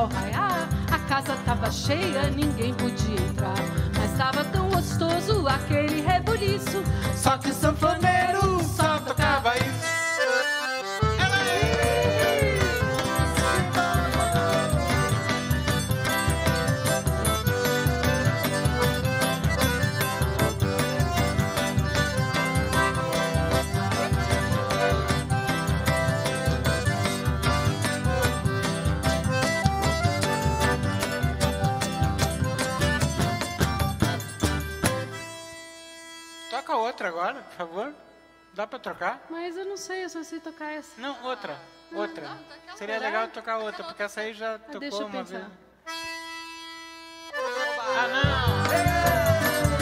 sol raiar, a casa tava cheia, ninguém podia entrar. Mas tava tão gostoso aquele rebuliço, Só que o sanfoneiro só tocava isso. Toca outra agora, por favor. Dá pra trocar? mas eu não sei, eu só sei tocar essa. Não, outra. Outra. não, toca Seria outra. legal tocar outra, porque essa aí já tocou deixa eu uma pensar. vez. Ah, não!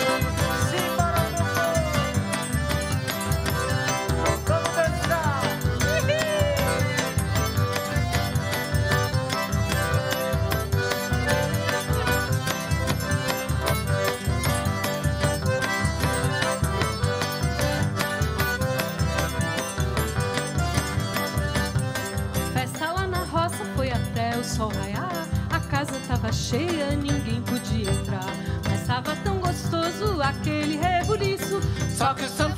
Festa lá na roça foi até o sol raiar, a casa tava cheia, ninguém podia entrar. Mas tava tão gostoso aquele rebuliço, Só que o